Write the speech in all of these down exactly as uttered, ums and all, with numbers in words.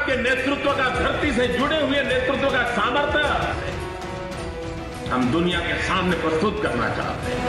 के नेतृत्व का, धरती से जुड़े हुए नेतृत्व का सामर्थ्य हम दुनिया के सामने प्रस्तुत करना चाहते हैं।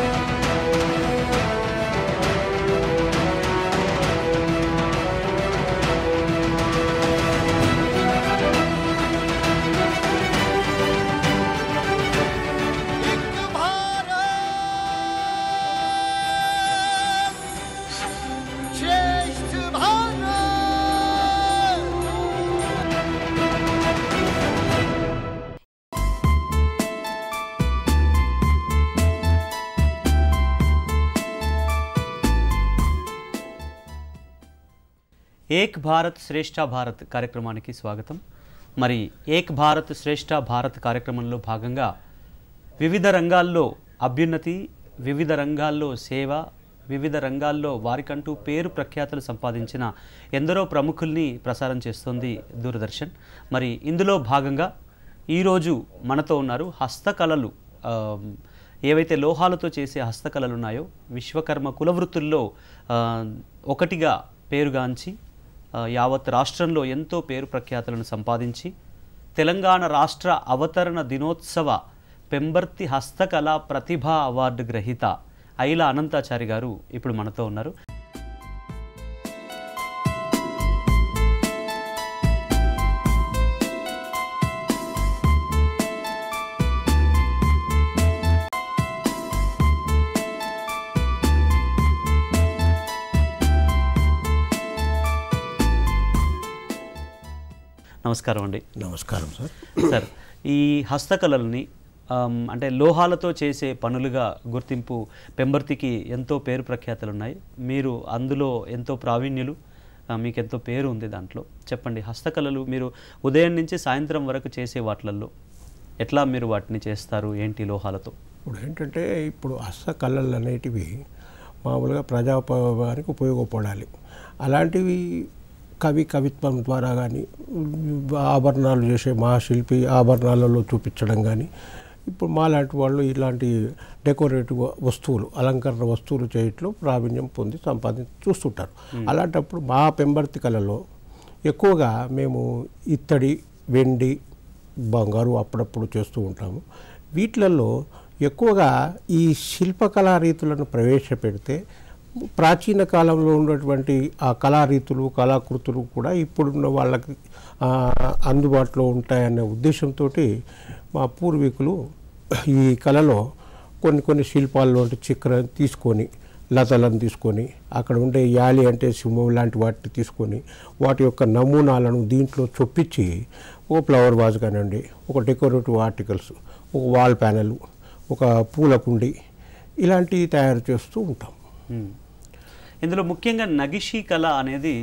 ఏక్ భారత్ శ్రేష్ఠ భారత్ కార్యక్రమానికి స్వాగతం. మరి ఏక్ భారత్ శ్రేష్ఠ భారత్ కార్యక్రమంలో భాగంగా వివిధ రంగాల్లో అభ్యున్నతి, వివిధ రంగాల్లో సేవ, వివిధ రంగాల్లో వారికంటూ పేరు ప్రఖ్యాతులు సంపాదించిన ఎందరో ప్రముఖుల్ని ప్రసారం చేస్తోంది దూరదర్శన్. మరి ఇందులో భాగంగా ఈరోజు మనతో ఉన్నారు హస్తకళలు, ఏవైతే లోహాలతో చేసే హస్తకళలు ఉన్నాయో విశ్వకర్మ కులవృత్తుల్లో ఒకటిగా పేరుగాంచి యావత్ రాష్ట్రంలో ఎంతో పేరు ప్రఖ్యాతులను సంపాదించి తెలంగాణ రాష్ట్ర అవతరణ దినోత్సవ పెంబర్తి హస్తకళా ప్రతిభా అవార్డు గ్రహీత ఐల అనంతాచారి గారు ఇప్పుడు మనతో ఉన్నారు. నమస్కారం అండి. నమస్కారం సార్. సార్, ఈ హస్తకళల్ని అంటే లోహాలతో చేసే పనులుగా గుర్తింపు పెంబర్తికి ఎంతో పేరు ప్రఖ్యాతులు ఉన్నాయి. మీరు అందులో ఎంతో ప్రావీణ్యులు, మీకు ఎంతో పేరు ఉంది. దాంట్లో చెప్పండి, హస్తకళలు మీరు ఉదయం నుంచి సాయంత్రం వరకు చేసే వాటిల్లో ఎట్లా మీరు వాటిని చేస్తారు, ఏంటి లోహాలతో? ఇప్పుడు ఏంటంటే ఇప్పుడు హస్తకళలు అనేటివి మామూలుగా ప్రజాపయోగానికి ఉపయోగపడాలి. అలాంటివి కవి కవిత్వం ద్వారా కానీ, ఆభరణాలు చేసే మహాశిల్పి ఆభరణాలలో చూపించడం కానీ, ఇప్పుడు మా లాంటి వాళ్ళు ఇలాంటి డెకరేటివ్ వస్తువులు, అలంకరణ వస్తువులు చేయట్లో ప్రావీణ్యం పొంది సంపాదించి చూస్తుంటారు. అలాంటప్పుడు మా పెంబర్తి కళలో ఎక్కువగా మేము ఇత్తడి, వెండి, బంగారు అప్పుడప్పుడు చేస్తూ ఉంటాము. వీటిలలో ఎక్కువగా ఈ శిల్పకళా రీతులను ప్రవేశపెడితే ప్రాచీన కాలంలో ఉన్నటువంటి ఆ కళారీతులు, కళాకృతులు కూడా ఇప్పుడున్న వాళ్ళకి అందుబాటులో ఉంటాయనే ఉద్దేశంతో మా పూర్వీకులు ఈ కళలో కొన్ని కొన్ని శిల్పాల్లో చిక్ర తీసుకొని, లతలను తీసుకొని, అక్కడ ఉండే యాలి అంటే సింహం లాంటి వాటిని తీసుకొని వాటి యొక్క నమూనాలను దీంట్లో చొప్పించి ఒక ఫ్లవర్ వాజ్ కానివ్వండి, ఒక డెకరేటివ్ ఆర్టికల్స్, ఒక వాల్ ప్యానెల్, ఒక పూల కుండి ఇలాంటివి తయారు చేస్తూ ఉంటాం. ఇందులో ముఖ్యంగా నగిషీ కళ అనేది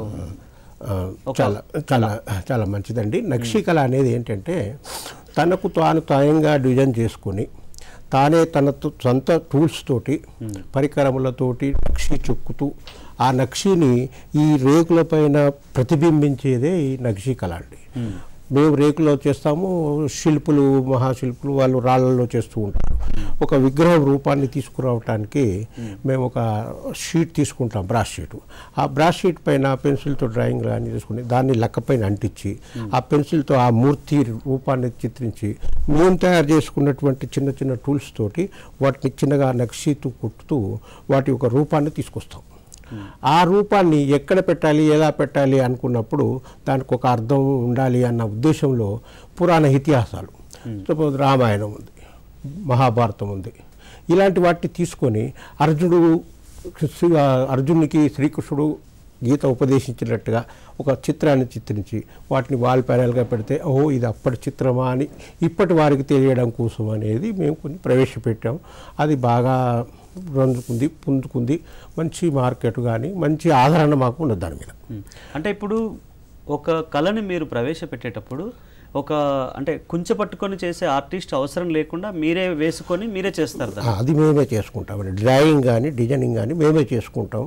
చాలా చాలా చాలా మంచిదండి. నక్షీ కళ అనేది ఏంటంటే తనకు తాను తాయంగా డిజైన్ చేసుకొని తానే తన సొంత టూల్స్ తోటి, పరికరములతోటి నక్షి చెక్కుతూ ఆ నక్షిని ఈ రేకుల పైన ప్రతిబింబించేదే ఈ నక్షీ కళ అండి. మేము రేకులో చేస్తాము, శిల్పులు మహాశిల్పులు వాళ్ళు రాళ్ళల్లో చేస్తూ ఉంటారు. ఒక విగ్రహం రూపాన్ని తీసుకురావటానికి మేము ఒక షీట్ తీసుకుంటాం, బ్రాష్ షీటు. ఆ బ్రాష్ షీట్ పైన పెన్సిల్తో డ్రాయింగ్ కానీ తీసుకుని దాన్ని లెక్క పైన అంటించి ఆ పెన్సిల్తో ఆ మూర్తి రూపాన్ని చిత్రించి మేము తయారు చేసుకున్నటువంటి చిన్న చిన్న టూల్స్ తోటి వాటిని చిన్నగా నక్షీతూ కుట్టుతూ వాటి ఒక రూపాన్ని తీసుకొస్తాం. ఆ రూపాన్ని ఎక్కడ పెట్టాలి, ఎలా పెట్టాలి అనుకున్నప్పుడు దానికి ఒక అర్థం ఉండాలి అన్న ఉద్దేశంలో పురాణ ఇతిహాసాలు, సపోజ్ రామాయణం ఉంది, మహాభారతం ఉంది, ఇలాంటి వాటిని తీసుకొని అర్జునుడు అర్జునునికి శ్రీకృష్ణుడు గీత ఉపదేశించినట్టుగా ఒక చిత్రాన్ని చిత్రించి వాటిని వాల్ ప్యానెల్గా పెడితే ఓహో ఇది అప్పటి చిత్రమా అని ఇప్పటి వారికి తెలియడం కోసం అనేది మేము కొన్ని ప్రవేశపెట్టాము. అది బాగా రంజుకుంది, పుంజుకుంది, మంచి మార్కెట్ కానీ మంచి ఆదరణ మాకు ఉన్నది దాని మీద. అంటే ఇప్పుడు ఒక కళని మీరు ప్రవేశపెట్టేటప్పుడు ఒక అంటే కుంచె పట్టుకొని చేసే ఆర్టిస్ట్ అవసరం లేకుండా మీరే వేసుకొని మీరే చేస్తారు. అది మేమే చేసుకుంటాం. డ్రాయింగ్ కానీ డిజైనింగ్ కానీ మేమే చేసుకుంటాం.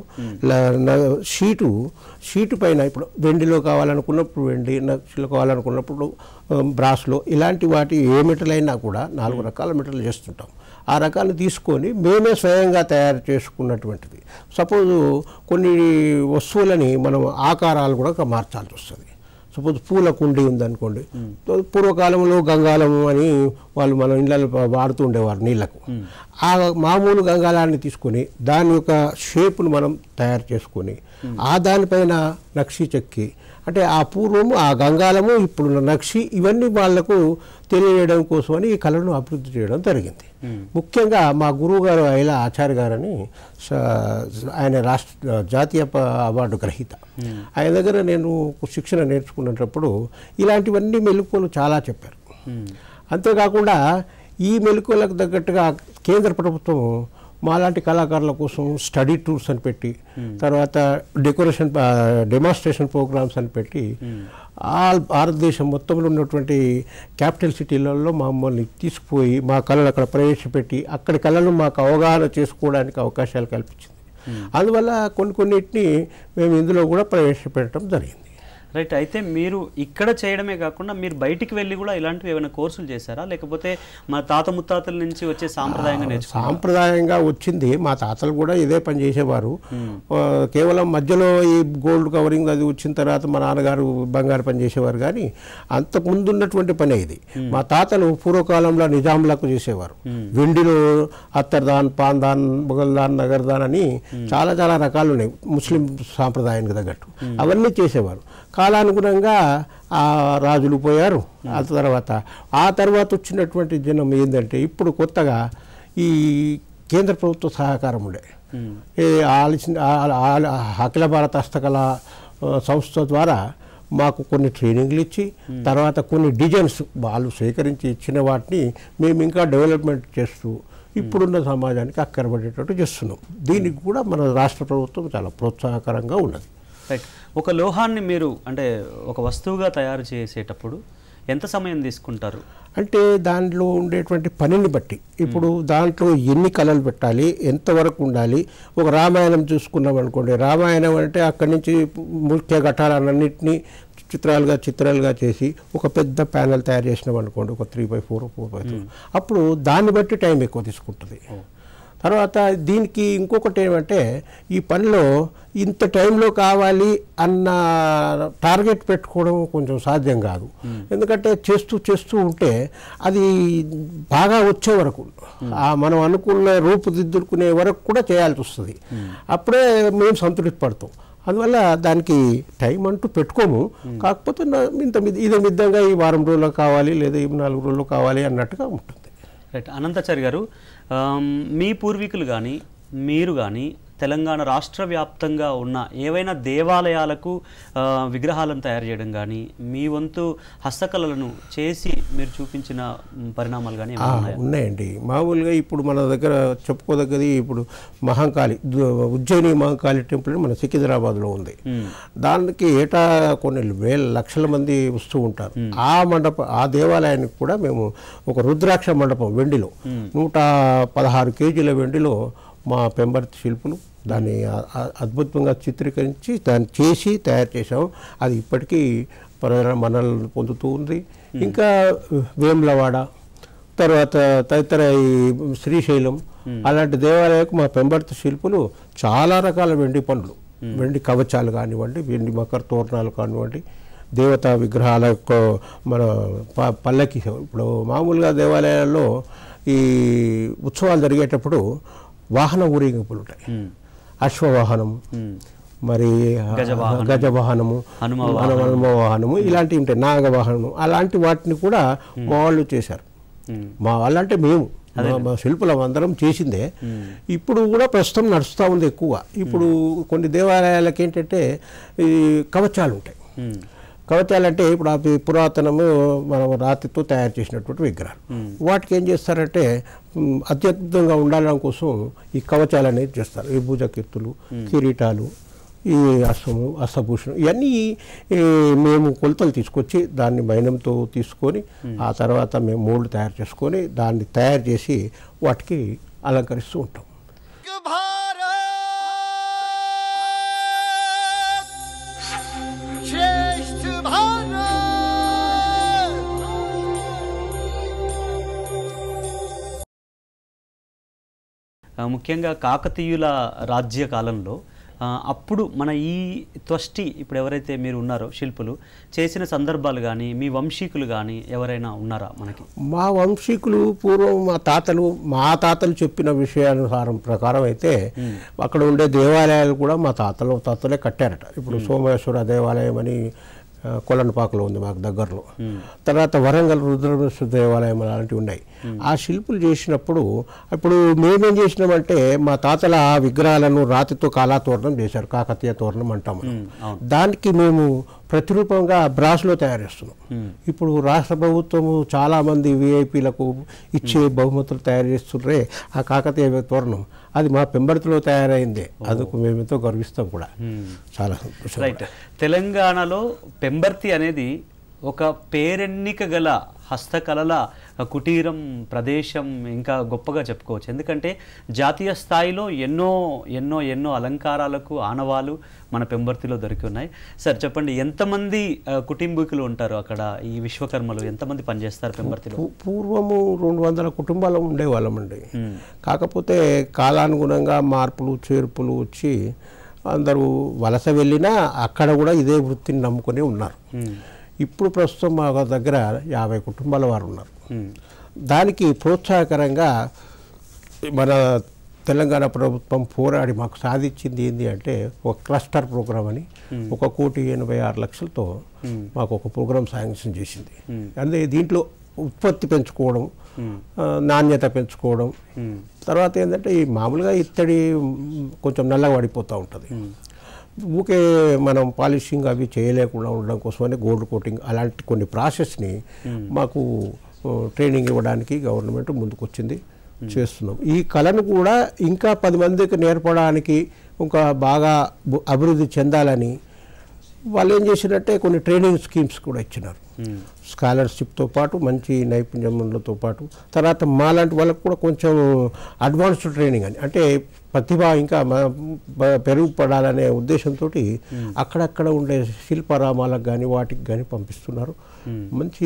షీటు షీటు పైన ఇప్పుడు వెండిలో కావాలనుకున్నప్పుడు వెండి, నక్షలో కావాలనుకున్నప్పుడు బ్రాస్లో, ఇలాంటి వాటి ఏ మెటల్ అయినా కూడా నాలుగు రకాల మెటల్ చేస్తుంటాం. ఆ రకాలు తీసుకొని మేమే స్వయంగా తయారు చేసుకున్నటువంటిది. సపోజు కొన్ని వస్తువులని మనం ఆకారాలు కూడా మార్చాల్సి వస్తుంది. సపోజ్ పూల కుండి ఉందనుకోండి, పూర్వకాలంలో గంగాళము అని వాళ్ళు మన ఇళ్ళలో వాడుతూ ఉండేవారు నీళ్లకు. ఆ మామూలు గంగాళాన్ని తీసుకొని దాని యొక్క షేపును మనం తయారు చేసుకొని ఆ దానిపైన నక్షి చెక్కి, అంటే ఆ పూర్వము ఆ గంగాళము ఇప్పుడున్న నక్షి ఇవన్నీ వాళ్లకు తెలియజేయడం కోసమని ఈ కళను అభివృద్ధి చేయడం జరిగింది. ముఖ్యంగా మా గురువు గారు ఐలా ఆచార్య గారని ఆయన రాష్ట్ర జాతీయ అవార్డు గ్రహీత. ఆయన దగ్గర నేను శిక్షణ నేర్చుకునేటప్పుడు ఇలాంటివన్నీ మెలకువలు చాలా చెప్పారు. అంతేకాకుండా ఈ మెలకువలకు తగ్గట్టుగా కేంద్ర ప్రభుత్వం మాలాంటి కళాకారుల కోసం స్టడీ టూర్స్ అని పెట్టి, తర్వాత డెకరేషన్ డెమాన్స్ట్రేషన్ ప్రోగ్రామ్స్ అని పెట్టి ఆల్ భారతదేశం మొత్తంలో ఉన్నటువంటి క్యాపిటల్ సిటీలలో మమ్మల్ని తీసుకుపోయి మా కళలు అక్కడ ప్రవేశపెట్టి అక్కడి కళలను మాకు అవగాహన చేసుకోవడానికి అవకాశాలు కల్పించింది. అందువల్ల కొన్ని కొన్నిటిని మేము ఇందులో కూడా ప్రవేశపెట్టడం జరిగింది. రైట్. అయితే మీరు ఇక్కడ చేయడమే కాకుండా మీరు బయటికి వెళ్ళి కూడా ఇలాంటివి ఏమైనా కోర్సులు చేశారా, లేకపోతే మా తాత ముత్తాతల నుంచి వచ్చే సాంప్రదాయంగా నేర్చుకున్నారా? సాంప్రదాయంగా వచ్చింది. మా తాతలు కూడా ఇదే పని చేసేవారు. కేవలం మధ్యలో ఈ గోల్డ్ కవరింగ్ అది వచ్చిన తర్వాత మా నాన్నగారు బంగారు పని చేసేవారు, కానీ అంతకుముందు ఉన్నటువంటి పని ఇది. మా తాతలు పూర్వకాలంలో నిజాంలకు చేసేవారు. వెండిలో అత్తర్దాన్, పాందాన్, మొగల్దాన్, నగర్దాన్ అని చాలా చాలా రకాలు ఉన్నాయి ముస్లిం సాంప్రదాయానికి తగ్గట్టు. అవన్నీ చేసేవారు. కాలానుగుణంగా ఆ రాజులు పోయారు. ఆ తర్వాత ఆ తర్వాత వచ్చినటువంటి జనం ఏంటంటే ఇప్పుడు కొత్తగా ఈ కేంద్ర ప్రభుత్వ సహకారం ఉండే అఖిల భారత హస్తకళ సంస్థ ద్వారా మాకు కొన్ని ట్రైనింగ్లు ఇచ్చి, తర్వాత కొన్ని డిజైన్స్ వాళ్ళు సేకరించి ఇచ్చిన వాటిని మేము ఇంకా డెవలప్మెంట్ చేస్తూ ఇప్పుడున్న సమాజానికి అక్కరపడేటట్టు చేస్తున్నాం. దీనికి కూడా మన రాష్ట్ర ప్రభుత్వం చాలా ప్రోత్సాహకరంగా ఉన్నది. రైట్. ఒక లోహాన్ని మీరు అంటే ఒక వస్తువుగా తయారు చేసేటప్పుడు ఎంత సమయం తీసుకుంటారు? అంటే దాంట్లో ఉండేటువంటి పనిని బట్టి, ఇప్పుడు దాంట్లో ఎన్ని కళలు పెట్టాలి, ఎంతవరకు ఉండాలి. ఒక రామాయణం చూసుకున్నాం అనుకోండి, రామాయణం అంటే అక్కడి నుంచి ముఖ్య ఘట్టాలన్నింటినీ చిత్రాలుగా చిత్రాలుగా చేసి ఒక పెద్ద ప్యానెల్ తయారు చేసినాం అనుకోండి, ఒక three by four four by two, అప్పుడు దాన్ని బట్టి టైం ఎక్కువ తీసుకుంటుంది. తర్వాత దీనికి ఇంకొకటి ఏమంటే ఈ పనిలో ఇంత టైంలో కావాలి అన్న టార్గెట్ పెట్టుకోవడం కొంచెం సాధ్యం కాదు. ఎందుకంటే చేస్తూ చేస్తూ ఉంటే అది బాగా వచ్చే వరకు మనం అనుకున్న రూపుదిద్దుకునే వరకు కూడా చేయాల్సి వస్తుంది. అప్పుడే మేము సంతృప్తి పడతాం. అందువల్ల దానికి టైం అంటూ పెట్టుకోము. కాకపోతే ఇంత ఇదే విధంగా ఈ వారం రోజుల్లో కావాలి లేదా ఈ నాలుగు రోజుల్లో కావాలి అన్నట్టుగా ఉంటుంది. రైట్. అనంతాచారి గారు, మీ పూర్వీకులు కానీ మీరు కానీ తెలంగాణ రాష్ట్ర వ్యాప్తంగా ఉన్న ఏవైనా దేవాలయాలకు విగ్రహాలను తయారు చేయడం కానీ, మీ వంతు హస్తకళలను చేసి మీరు చూపించిన పరిణామాలు కానీ ఉన్నాయండి. మామూలుగా ఇప్పుడు మన దగ్గర చెప్పుకోదగ్గది ఇప్పుడు మహంకాళి, ఉజ్జయిని మహంకాళి టెంపుల్ మన సికింద్రాబాద్లో ఉంది. దానికి ఏటా కొన్ని వేల లక్షల మంది వస్తూ ఉంటారు. ఆ మండపం ఆ దేవాలయానికి కూడా మేము ఒక రుద్రాక్ష మండపం వెండిలో నూట పదహారు కేజీల వెండిలో మా పెంబర్తి శిల్పులు దాన్ని అద్భుతంగా చిత్రీకరించి దాన్ని చేసి తయారు చేసాం. అది ఇప్పటికీ మనల్ని పొందుతూ ఉంది. ఇంకా వేములవాడ, తర్వాత తదితర ఈ శ్రీశైలం అలాంటి దేవాలయాలకు మా పెంబర్తి శిల్పులు చాలా రకాల వెండి పనులు, వెండి కవచాలు కానివ్వండి, వెండి మకర తోరణాలు కానివ్వండి, దేవతా విగ్రహాల మన ప పల్లకి ఇప్పుడు మామూలుగా దేవాలయాల్లో ఈ ఉత్సవాలు జరిగేటప్పుడు వాహన ఊరేగింపులు ఉంటాయి. అశ్వవాహనం, మరి గజవాహనము, హనుమ వాహనము ఇలాంటివి ఉంటాయి, నాగవాహనము, అలాంటి వాటిని కూడా మా వాళ్ళు చేశారు. మా వాళ్ళంటే మేము మా శిల్పులం అందరం చేసిందే. ఇప్పుడు కూడా ప్రస్తుతం నడుస్తూ ఉంది ఎక్కువ. ఇప్పుడు కొన్ని దేవాలయాలకి ఏంటంటే ఈ కవచాలు ఉంటాయి. కవచాలంటే ఇప్పుడు అవి పురాతనము మనం రాతితో తయారు చేసినటువంటి విగ్రహాలు. వాటికి ఏం చేస్తారంటే అత్యద్భుతంగా ఉండడం కోసం ఈ కవచాలు అనేది చేస్తారు. ఈ భుజకీర్తులు, కిరీటాలు, ఈ అశ్వము, అశ్వభూషణం ఇవన్నీ మేము కొలతలు తీసుకొచ్చి దాన్ని మైనంతో తీసుకొని ఆ తర్వాత మేము మోల్డ్ తయారు చేసుకొని దాన్ని తయారు చేసి వాటికి అలంకరిస్తూ ఉంటాం. ముఖ్యంగా కాకతీయుల రాజ్య కాలంలో అప్పుడు మన ఈ త్వష్టి ఇప్పుడు ఎవరైతే మీరు ఉన్నారో శిల్పులు చేసిన సందర్భాలు కానీ మీ వంశీకులు కానీ ఎవరైనా ఉన్నారా మనకి? మా వంశీకులు పూర్వం మా తాతలు మా తాతలు చెప్పిన విషయానుసారం ప్రకారం అయితే అక్కడ ఉండే దేవాలయాలు కూడా మా తాతలు తాతలే కట్టారట. ఇప్పుడు సోమేశ్వర దేవాలయం అని కొలన్పాకలో ఉంది మాకు దగ్గరలో. తర్వాత వరంగల్ రుద్రమేశ్వర దేవాలయం అలాంటివి ఉన్నాయి. ఆ శిల్పులు చేసినప్పుడు ఇప్పుడు మేమేం చేసినామంటే మా తాతల ఆ విగ్రహాలను రాతితో కాలాతోరణం చేశారు, కాకతీయ తోరణం అంటాము. దానికి మేము ప్రతిరూపంగా బ్రాస్లో తయారు చేస్తున్నాం. ఇప్పుడు రాష్ట్ర ప్రభుత్వము చాలామంది విఐపీలకు ఇచ్చే బహుమతులు తయారు చేస్తుంటే ఆ కాకతీయ తోరణం అది మా పెంబర్తిలో తయారైందే. అందుకు మేము ఎంతో గర్విస్తాం కూడా. చాలా సంతోషం. రైట్. తెలంగాణలో పెంబర్తి అనేది ఒక పేరెన్నిక గల హస్తకళల కుటీరం ప్రదేశం ఇంకా గొప్పగా చెప్పుకోవచ్చు. ఎందుకంటే జాతీయ స్థాయిలో ఎన్నో ఎన్నో ఎన్నో అలంకారాలకు ఆనవాలు మన పెంబర్తిలో దొరికి ఉన్నాయి. సార్ చెప్పండి, ఎంతమంది కుటుంబీకులు ఉంటారు అక్కడ? ఈ విశ్వకర్మలు ఎంతమంది పనిచేస్తారు పెంబర్తిలో? పూర్వము రెండు వందల కుటుంబాలు ఉండేవాళ్ళమండి. కాకపోతే కాలానుగుణంగా మార్పులు చేర్పులు వచ్చి అందరూ వలస వెళ్ళినా అక్కడ కూడా ఇదే వృత్తిని నమ్ముకొని ఉన్నారు. ఇప్పుడు ప్రస్తుతం మా దగ్గర యాభై కుటుంబాల వారు ఉన్నారు. దానికి ప్రోత్సాహకరంగా మన తెలంగాణ ప్రభుత్వం పోరాడి మాకు సాధించింది ఏంటి అంటే ఒక క్లస్టర్ ప్రోగ్రామ్ అని ఒక కోటి ఎనభై ఆరు లక్షలతో మాకు ఒక ప్రోగ్రాం శాంక్షన్ చేసింది. అంటే దీంట్లో ఉత్పత్తి పెంచుకోవడం, నాణ్యత పెంచుకోవడం, తర్వాత ఏంటంటే ఈ మామూలుగా ఇత్తడి కొంచెం నల్లగా పడిపోతూ ఉంటుంది. ఊకే మనం పాలిషింగ్ అవి చేయలేకుండా ఉండడం కోసమని గోల్డ్ కోటింగ్ అలాంటి కొన్ని ప్రాసెస్ని మాకు ట్రైనింగ్ ఇవ్వడానికి గవర్నమెంట్ ముందుకు వచ్చింది, చేస్తున్నాం. ఈ కళను కూడా ఇంకా పది మందికి నేర్పడానికి ఇంకా బాగా అభివృద్ధి చెందాలని వాళ్ళు ఏం చేసినట్టే కొన్ని ట్రైనింగ్ స్కీమ్స్ కూడా ఇచ్చినారు. స్కాలర్షిప్తో పాటు మంచి నైపుణ్యములతో పాటు తర్వాత మాలాంటి వాళ్ళకు కూడా కొంచెం అడ్వాన్స్డ్ ట్రైనింగ్ అని అంటే ప్రతిభ ఇంకా పెరుగుపడాలనే ఉద్దేశంతో అక్కడక్కడ ఉండే శిల్పారామాలకు కానీ వాటికి కానీ పంపిస్తున్నారు. మంచి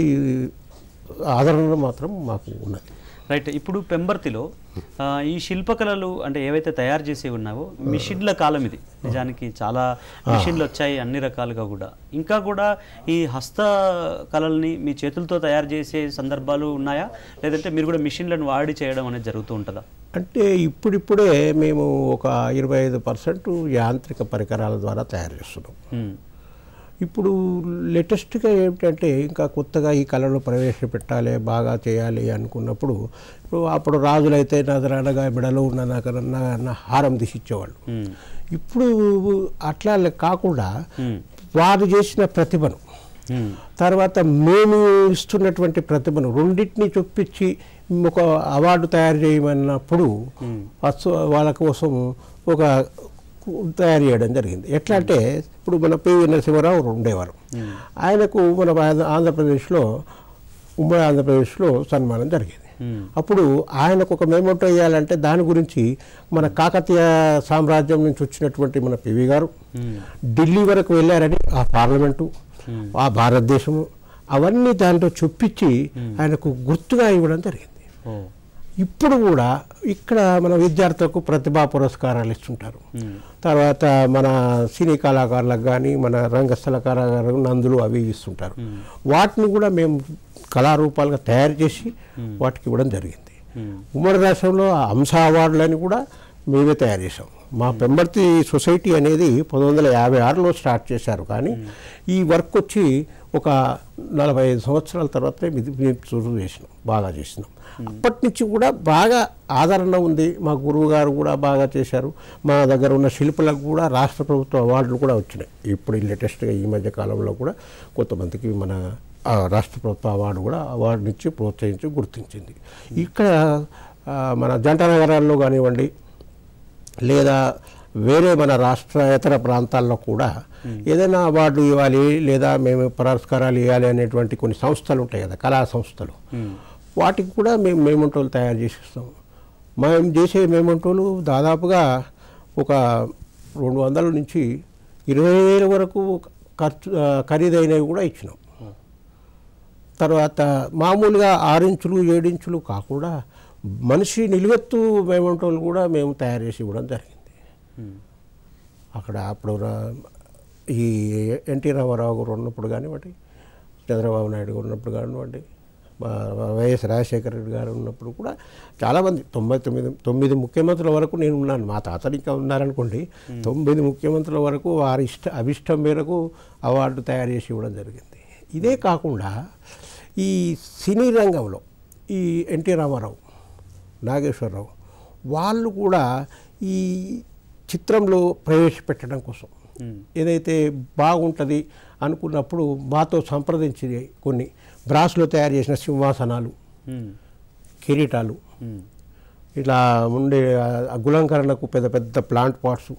ఆదరణ మాత్రం మాకు ఉన్నది. రైట్. ఇప్పుడు పెంబర్తిలో ఈ శిల్పకళలు అంటే ఏవైతే తయారు చేసి ఉన్నావో మిషన్ల కాలం ఇది. నిజానికి చాలా మిషన్లు వచ్చాయి అన్ని రకాలుగా కూడా. ఇంకా కూడా ఈ హస్త కళల్ని మీ చేతులతో తయారు చేసే సందర్భాలు ఉన్నాయా, లేదంటే మీరు కూడా మిషన్లను వాడి చేయడం అనేది జరుగుతూ ఉంటుందా? అంటే ఇప్పుడిప్పుడే మేము ఒక ఇరవై ఐదు పర్సెంట్ యాంత్రిక పరికరాల ద్వారా తయారు చేస్తున్నాం. ఇప్పుడు లేటెస్ట్గా ఏమిటంటే ఇంకా కొత్తగా ఈ కళను ప్రవేశపెట్టాలి, బాగా చేయాలి అనుకున్నప్పుడు ఇప్పుడు అప్పుడు రాజులైతే నదరనగా బిడలో ఉన్న నా హారం తీసిచ్చేవాళ్ళు. ఇప్పుడు అట్లా కాకుండా వారు చేసిన ప్రతిభను తర్వాత మేము ఇస్తున్నటువంటి ప్రతిభను రెండింటినీ చొప్పించి ఒక అవార్డు తయారు చేయమన్నప్పుడు వాళ్ళ కోసం ఒక తయారు చేయడం జరిగింది. ఎట్లా అంటే ఇప్పుడు మన పివి నరసింహారావు ఉండేవారు, ఆయనకు మన ఆంధ్రప్రదేశ్లో ఉమ్మడి ఆంధ్రప్రదేశ్లో సన్మానం జరిగింది. అప్పుడు ఆయనకు ఒక మెమోటో వేయాలంటే దాని గురించి మన కాకతీయ సామ్రాజ్యం నుంచి వచ్చినటువంటి మన పివి గారు ఢిల్లీ వరకు వెళ్ళారని ఆ పార్లమెంటు ఆ భారతదేశము అవన్నీ దాంట్లో చొప్పించి ఆయనకు గుర్తుగా ఇవ్వడం జరిగింది. ఇప్పుడు కూడా ఇక్కడ మన విద్యార్థులకు ప్రతిభా పురస్కారాలు ఇస్తుంటారు. తర్వాత మన సినీ కళాకారులకు కానీ మన రంగస్థల కళాకారులకు నందులు అవి ఇస్తుంటారు. వాటిని కూడా మేము కళారూపాలుగా తయారు చేసి వాటికి ఇవ్వడం జరిగింది. ఉమ్మడి రాష్ట్రంలో అంశ అవార్డులని కూడా మేమే తయారు చేసాం. మా పెంబర్తి సొసైటీ అనేది పంతొమ్మిది వందల యాభై ఆరులో స్టార్ట్ చేశారు, కానీ ఈ వర్క్ వచ్చి ఒక నలభై ఐదు సంవత్సరాల తర్వాత మేము శురు చేసినాం, బాగా చేసినాం. అప్పటి నుంచి కూడా బాగా ఆదరణ ఉంది. మా గురువు గారు కూడా బాగా చేశారు. మా దగ్గర ఉన్న శిల్పులకు కూడా రాష్ట్ర ప్రభుత్వ అవార్డులు కూడా వచ్చినాయి. ఇప్పుడు లేటెస్ట్గా ఈ మధ్య కాలంలో కూడా కొంతమందికి మన రాష్ట్ర ప్రభుత్వ అవార్డు కూడా అవార్డు నుంచి ప్రోత్సహించి గుర్తించింది. ఇక్కడ మన జంట నగరాల్లో కానివ్వండి లేదా వేరే మన రాష్ట్రేతర ప్రాంతాల్లో కూడా ఏదైనా అవార్డు ఇవ్వాలి లేదా మేము పురస్కారాలు ఇవ్వాలి అనేటువంటి కొన్ని సంస్థలు ఉంటాయి కదా, కళా సంస్థలు, వాటికి కూడా మేము మేమంటోలు తయారు చేసిస్తాం. మేము చేసే మేమంటోలు దాదాపుగా ఒక రెండు వందల నుంచి ఇరవై వేల వరకు ఖర్చు ఖరీదైనవి కూడా ఇచ్చినాం. తర్వాత మామూలుగా ఆరించులు ఏడించులు కాకుండా మనిషి నిలువెత్తు మేమంటోలు కూడా మేము తయారు చేసి ఇవ్వడం జరిగింది. అక్కడ అప్పుడు ఈ ఎన్టీ రామారావు గారు ఉన్నప్పుడు కానివ్వండి, చంద్రబాబు నాయుడు గారు ఉన్నప్పుడు కానివ్వండి, వైఎస్ రాజశేఖర రెడ్డి గారు ఉన్నప్పుడు కూడా చాలామంది తొంభై తొమ్మిది తొమ్మిది ముఖ్యమంత్రుల వరకు నేను ఉన్నాను. మా తాతలు ఇంకా ఉన్నారనుకోండి. తొమ్మిది ముఖ్యమంత్రుల వరకు వారి ఇష్ట అభిష్టం మేరకు అవార్డు తయారు చేసి ఇవ్వడం జరిగింది. ఇదే కాకుండా ఈ సినీ రంగంలో ఈ ఎన్టీ రామారావు, నాగేశ్వరరావు వాళ్ళు కూడా ఈ చిత్రంలో ప్రవేశపెట్టడం కోసం ఏదైతే బాగుంటుంది అనుకున్నప్పుడు మాతో సంప్రదించి కొన్ని బ్రాస్లో తయారు చేసిన సింహాసనాలు, కిరీటాలు, ఇట్లా ఉండే గులంకరణకు పెద్ద పెద్ద ప్లాంట్ పాట్స్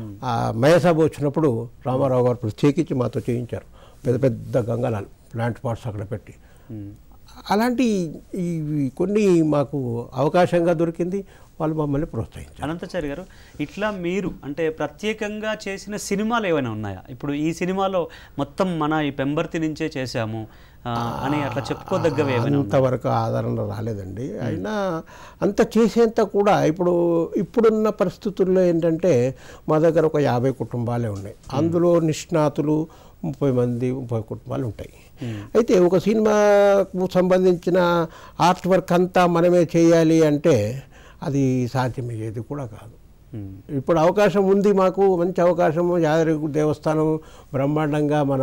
మయసభ వచ్చినప్పుడు రామారావు గారు ప్రత్యేకించి మాతో చేయించారు. పెద్ద పెద్ద గంగాలాలు ప్లాంట్ పాట్స్ అక్కడ పెట్టి అలాంటి ఇవి కొన్ని మాకు అవకాశంగా దొరికింది. వాళ్ళు మమ్మల్ని ప్రోత్సహించారు. అనంతాచారి గారు, ఇట్లా మీరు అంటే ప్రత్యేకంగా చేసిన సినిమాలు ఏమైనా ఉన్నాయా? ఇప్పుడు ఈ సినిమాలో మొత్తం మన ఈ పెంబర్తి నుంచే చేశాము అని అట్లా చెప్పుకోదగ్గవి ఏమైనా? అంతవరకు ఆదరణ రాలేదండి. అయినా అంత చేసేంత కూడా ఇప్పుడు ఇప్పుడున్న పరిస్థితుల్లో ఏంటంటే మా దగ్గర ఒక యాభై కుటుంబాలే ఉన్నాయి. అందులో నిష్ణాతులు ముప్పై మంది ముప్పై కుటుంబాలు ఉంటాయి. అయితే ఒక సినిమాకు సంబంధించిన ఆర్ట్ వర్క్ అంతా మనమే చేయాలి అంటే అది సాధ్యమయ్యేది కూడా కాదు. ఇప్పుడు అవకాశం ఉంది, మాకు మంచి అవకాశము. యాదగిరి దేవస్థానం బ్రహ్మాండంగా మన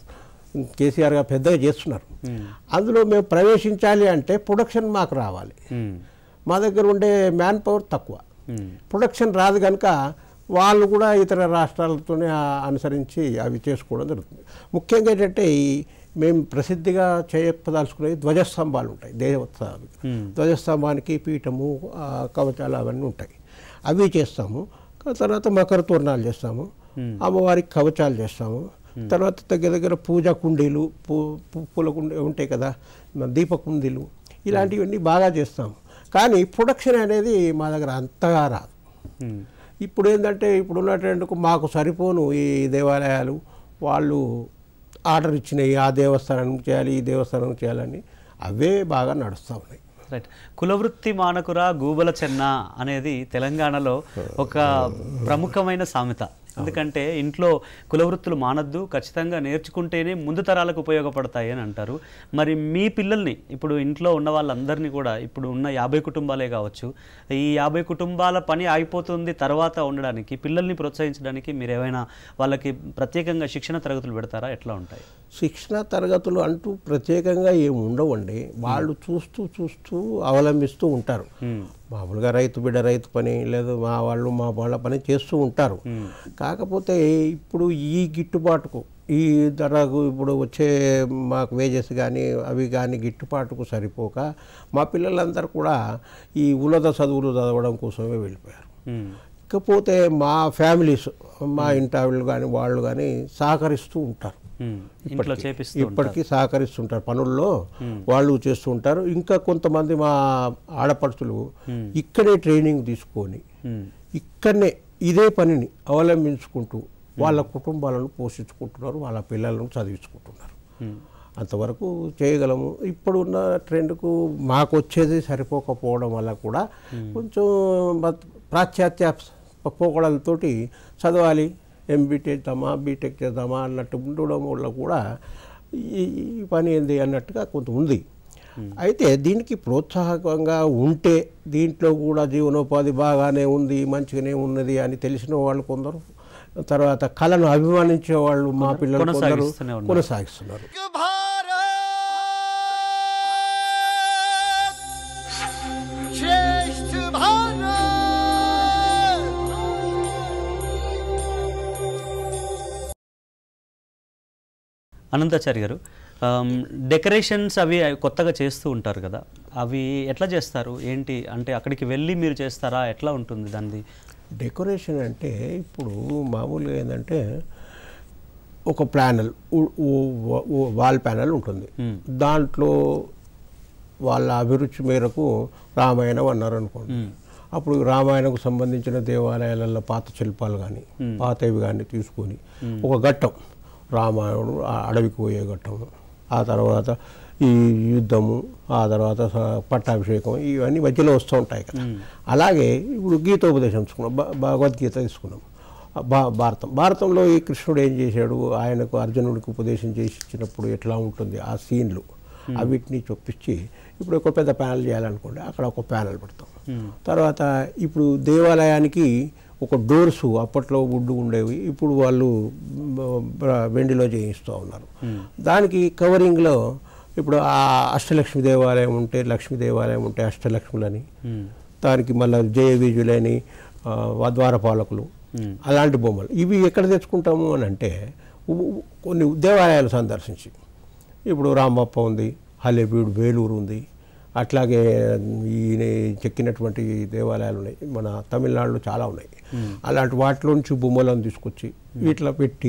కేసీఆర్ గారు పెద్దగా చేస్తున్నారు. అందులో మేము ప్రవేశించాలి అంటే ప్రొడక్షన్ మాకు రావాలి. మా దగ్గర ఉండే మ్యాన్ పవర్ తక్కువ, ప్రొడక్షన్ రాదు కనుక వాళ్ళు కూడా ఇతర రాష్ట్రాలతోనే అనుసరించి అవి చేసుకోవడం జరుగుతుంది. ముఖ్యంగా ఏంటంటే ఈ మేము ప్రసిద్ధిగా చేయపదాల్చుకునేవి ధ్వజస్తంభాలు ఉంటాయి. దేవోత్సవానికి ధ్వజస్తంభానికి పీఠము, కవచాలు అవన్నీ ఉంటాయి. అవి చేస్తాము. తర్వాత మకర తోరణాలు చేస్తాము, అమ్మవారికి కవచాలు చేస్తాము. తర్వాత దగ్గర దగ్గర పూజా కుండీలు, పూ పూల కుండీ ఉంటాయి కదా, దీప కుండీలు, ఇలాంటివన్నీ బాగా చేస్తాము. కానీ ప్రొడక్షన్ అనేది మా దగ్గర అంతగా రాదు. ఇప్పుడు ఏంటంటే ఇప్పుడున్న ట్రెండ్కు మాకు సరిపోను ఈ దేవాలయాలు, వాళ్ళు ఆర్డర్ ఇచ్చినాయి ఆ దేవస్థానం చేయాలి ఈ దేవస్థానం చేయాలని అవే బాగా నడుస్తూ ఉన్నాయి. రైట్. కులవృత్తి మానకురా గూబల చెన్న అనేది తెలంగాణలో ఒక ప్రముఖమైన సామెత. ఎందుకంటే ఇంట్లో కులవృత్తులు మానద్దు, ఖచ్చితంగా నేర్చుకుంటేనే ముందు తరాలకు ఉపయోగపడతాయి అని అంటారు. మరి మీ పిల్లల్ని ఇప్పుడు ఇంట్లో ఉన్న వాళ్ళందరినీ కూడా ఇప్పుడు ఉన్న యాభై కుటుంబాలే కావచ్చు, ఈ యాభై కుటుంబాల పని ఆగిపోతుంది తర్వాత ఉండడానికి పిల్లల్ని ప్రోత్సహించడానికి మీరు ఏమైనా వాళ్ళకి ప్రత్యేకంగా శిక్షణ తరగతులు పెడతారా? ఎట్లా ఉంటాయి? శిక్షణ తరగతులు అంటూ ప్రత్యేకంగా ఏమి ఉండవండి. వాళ్ళు చూస్తూ చూస్తూ అవలంబిస్తూ ఉంటారు. మామూలుగా రైతు బిడ్డ రైతు పని లేదు, మా వాళ్ళు మా వాళ్ళ పని చేస్తూ ఉంటారు. కాకపోతే ఇప్పుడు ఈ గిట్టుబాటుకు ఈ ధరకు ఇప్పుడు వచ్చే మాకు వేజెస్ కానీ అవి కానీ గిట్టుబాటుకు సరిపోక మా పిల్లలందరూ కూడా ఈ ఉన్నత చదువులు చదవడం కోసమే వెళ్ళిపోయారు. ఇకపోతే మా ఫ్యామిలీస్, మా ఇంటావిళ్ళు కానీ వాళ్ళు కానీ సహకరిస్తూ ఉంటారు. ఇప్పటికీ సహకరిస్తుంటారు, పనుల్లో వాళ్ళు చేస్తూ ఉంటారు. ఇంకా కొంతమంది మా ఆడపడుచులు ఇక్కడే ట్రైనింగ్ తీసుకొని ఇక్కడనే ఇదే పనిని అవలంబించుకుంటూ వాళ్ళ కుటుంబాలను పోషించుకుంటున్నారు, వాళ్ళ పిల్లలను చదివించుకుంటున్నారు. అంతవరకు చేయగలము. ఇప్పుడున్న ట్రెండ్కు మాకు వచ్చేది సరిపోకపోవడం వల్ల కూడా కొంచెం పాశ్చాత్య పోకడలతోటి చదవాలి, ఎంబీ చేద్దామా బీటెక్ చేద్దామా అన్నట్టు ఉండడం వల్ల కూడా ఈ పని ఏంది అన్నట్టుగా కొంత ఉంది. అయితే దీనికి ప్రోత్సాహకంగా ఉంటే దీంట్లో కూడా జీవనోపాధి బాగానే ఉంది, మంచిగానే ఉన్నది అని తెలిసిన వాళ్ళు కొందరు, తర్వాత కళను అభిమానించే వాళ్ళు మా పిల్లలు కొందరు కొనసాగిస్తున్నారు. అనంతాచారి గారు, డెకరేషన్స్ అవి కొత్తగా చేస్తూ ఉంటారు కదా, అవి ఎట్లా చేస్తారు ఏంటి? అంటే అక్కడికి వెళ్ళి మీరు చేస్తారా? ఎట్లా ఉంటుంది దాన్ని? డెకరేషన్ అంటే ఇప్పుడు మామూలుగా ఏంటంటే ఒక ప్యానల్, వాల్ ప్యానల్ ఉంటుంది. దాంట్లో వాళ్ళ అభిరుచి మేరకు రామాయణం అన్నారు అనుకోండి, అప్పుడు రామాయణకు సంబంధించిన దేవాలయాలలో పాత శిల్పాలు కానీ పాతవి కానీ తీసుకొని ఒక ఘట్టం, రామాయణుడు అడవికి పోయే ఘట్టము, ఆ తర్వాత ఈ యుద్ధము, ఆ తర్వాత పట్టాభిషేకం, ఇవన్నీ మధ్యలో వస్తూ ఉంటాయి కదా. అలాగే ఇప్పుడు గీతోపదేశం తీసుకున్నాం, భగవద్గీత తీసుకున్నాం. భా భారతం భారతంలో ఈ కృష్ణుడు ఏం చేశాడు, ఆయనకు అర్జునుడికి ఉపదేశం చేసి ఇచ్చినప్పుడు ఎట్లా ఉంటుంది ఆ సీన్లు అవిటిని చొప్పించి ఇప్పుడు ఒక పెద్ద ప్యానల్ చేయాలనుకోండి, అక్కడ ఒక ప్యానల్ పెడతాం. తర్వాత ఇప్పుడు దేవాలయానికి ఒక డోర్స్ అప్పట్లో వుడ్ ఉండేవి, ఇప్పుడు వాళ్ళు వెండిలో చేయిస్తూ ఉన్నారు. దానికి కవరింగ్లో ఇప్పుడు ఆ అష్టలక్ష్మి దేవాలయం ఉంటే లక్ష్మీ దేవాలయం ఉంటే అష్టలక్ష్ములని, దానికి మళ్ళీ జయ విజయులని ద్వారపాలకులు అలాంటి బొమ్మలు ఇవి ఎక్కడ తెచ్చుకుంటాము అని అంటే కొన్ని దేవాలయాలు సందర్శించి, ఇప్పుడు రామప్ప ఉంది, హలేబీడు వేలూరు ఉంది, అట్లాగే ఈయన చెక్కినటువంటి దేవాలయాలు ఉన్నాయి, మన తమిళనాడులో చాలా ఉన్నాయి. అలాంటి వాటిలోంచి బొమ్మలను తీసుకొచ్చి వీటిలో పెట్టి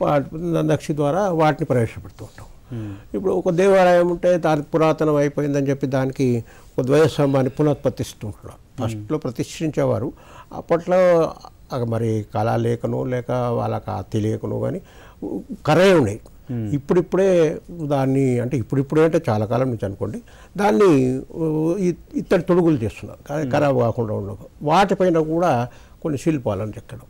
నక్షి ద్వారా వాటిని ప్రవేశపెడుతూ ఉంటాం. ఇప్పుడు ఒక దేవాలయం ఉంటే దాని పురాతనం అయిపోయిందని చెప్పి దానికి ఒక ద్వయస్తంభాన్ని పునఃప్రతిష్ఠిస్తుంటున్నారు. ఫస్ట్లో ప్రతిష్ఠించేవారు, అప్పట్లో మరి కళా లేఖనో లేక వాళ్ళకి తెలియకనో కానీ కరే ఉన్నాయి. ఇప్పుడిప్పుడే దాన్ని అంటే ఇప్పుడిప్పుడే అంటే చాలా కాలం నుంచి అనుకోండి, దాన్ని ఇత్తడి తొడుగులు చేస్తున్నారు ఖరాబ్ కాకుండా ఉండవు. వాటిపైన కూడా కొన్ని శిల్పాలను చెక్కడం,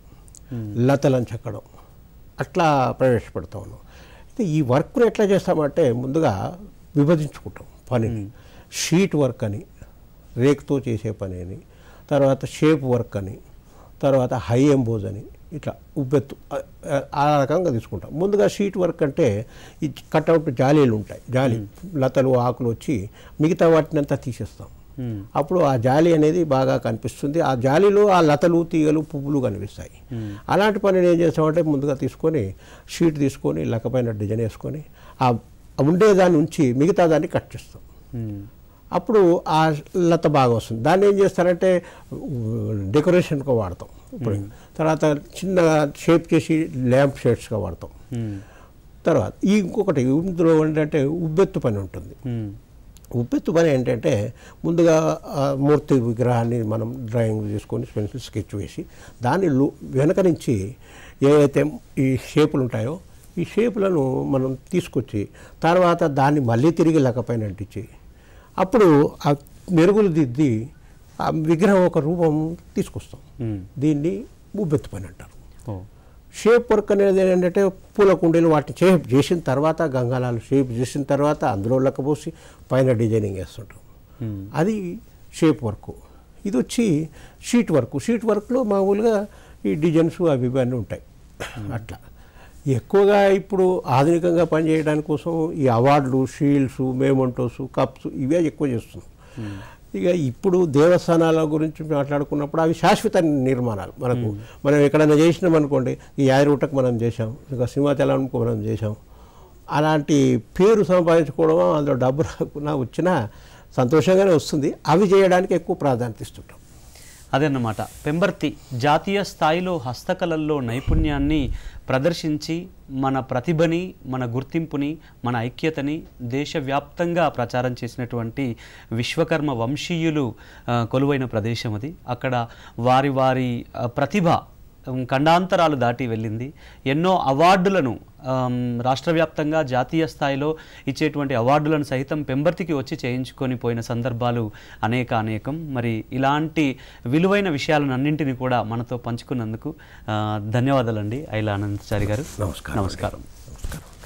లతలను చెక్కడం అట్లా ప్రవేశపెడతా ఉన్నాం. అయితే ఈ వర్క్ను ఎట్లా చేస్తామంటే ముందుగా విభజించుకుంటాం పనిని. షీట్ వర్క్ అని, రేక్తో చేసే పని అని, తర్వాత షేప్ వర్క్ అని, తర్వాత హై ఎంబోజ్ అని, ఇట్లా ఉబ్బెత్తు ఆ రకంగా తీసుకుంటాం. ముందుగా షీట్ వర్క్ అంటే ఈ కట్అవుట్ జాలీలు ఉంటాయి, జాలి లతలు ఆకులు వచ్చి మిగతా వాటిని అంతా తీసేస్తాం. అప్పుడు ఆ జాలి అనేది బాగా కనిపిస్తుంది, ఆ జాలిలో ఆ లతలు తీగలు పువ్వులు కనిపిస్తాయి. అలాంటి పనిని ఏం చేస్తామంటే ముందుగా తీసుకొని షీట్ తీసుకొని లక్కపైన డిజైన్ వేసుకొని ఆ ఉండేదాన్ని ఉంచి మిగతా దాన్ని కట్ చేస్తాం. అప్పుడు ఆ లత బాగా వస్తుంది. దాన్ని ఏం చేస్తారంటే డెకరేషన్గా వాడతాం. ఇప్పుడు తర్వాత చిన్న షేప్ చేసి ల్యాంప్ షేడ్స్గా వాడతాం. తర్వాత ఈ ఇంకొకటి ఇందులో ఏంటంటే ఉబ్బెత్తు పని ఉంటుంది. ఉబ్బెత్తు పని ఏంటంటే ముందుగా మూర్తి విగ్రహాన్ని మనం డ్రాయింగ్ చేసుకొని పెన్సిల్ స్కెచ్ వేసి దాన్ని వెనక నుంచి ఏవైతే ఈ షేపులు ఉంటాయో ఈ షేపులను మనం తీసుకొచ్చి తర్వాత దాన్ని మళ్ళీ తిరిగి లెక్కపైన అంటించి అప్పుడు ఆ మెరుగులు దిద్ది ఆ విగ్రహం ఒక రూపం తీసుకొస్తాం. దీన్ని ఉబ్బెత్తు పని అంటారు. షేప్ వర్క్ అనేది ఏంటంటే పూల కుండీలు వాటిని షేప్ చేసిన తర్వాత గంగాలాలు షేప్ చేసిన తర్వాత అందులో లెక్కపోసి పైన డిజైనింగ్ వేస్తుంటాం. అది షేప్ వర్క్. ఇది వచ్చి షీట్ వర్క్. షీట్ వర్క్లో మామూలుగా ఈ డిజైన్స్ అవి ఇవన్నీ ఉంటాయి. అట్లా ఎక్కువగా ఇప్పుడు ఆధునికంగా పనిచేయడానికి కోసం ఈ అవార్డులు, షీల్డ్స్, మేమంటోస్, కప్స్ ఇవే ఎక్కువ చేస్తున్నాం. ఇక ఇప్పుడు దేవస్థానాల గురించి మాట్లాడుకున్నప్పుడు అవి శాశ్వత నిర్మాణాలు. మనకు మనం ఎక్కడైనా చేసినాం అనుకోండి, ఈ యాదగిరిగుట్టకు మనం చేసాం, ఇంకా సింహాచలంకు మనం చేసాం, అలాంటి పేరు సంపాదించుకోవడం అందులో డబ్బు రాకున్నా వచ్చినా సంతోషంగానే వస్తుంది. అవి చేయడానికి ఎక్కువ ప్రాధాన్యత ఇస్తుంటాం. అదన్నమాట. పెంబర్తి జాతీయ స్థాయిలో హస్తకళల్లో నైపుణ్యాన్ని ప్రదర్శించి మన ప్రతిభని, మన గుర్తింపుని, మన ఐక్యతని దేశవ్యాప్తంగా ప్రచారం చేసినటువంటి విశ్వకర్మ వంశీయులు కొలువైన ప్రదేశం అది. అక్కడ వారి వారి ప్రతిభ ఖండాంతరాలు దాటి వెళ్ళింది. ఎన్నో అవార్డులను రాష్ట్ర వ్యాప్తంగా జాతీయ స్థాయిలో ఇచ్చేటువంటి అవార్డులను సహితం పెంబర్తికి వచ్చి చేయించుకొని పోయిన సందర్భాలు అనేక అనేకం. మరి ఇలాంటి విలువైన విషయాలను అన్నింటినీ కూడా మనతో పంచుకున్నందుకు ధన్యవాదాలండి ఐలా ఆనందచారి గారు. నమస్కారం. నమస్కారం. నమస్కారం.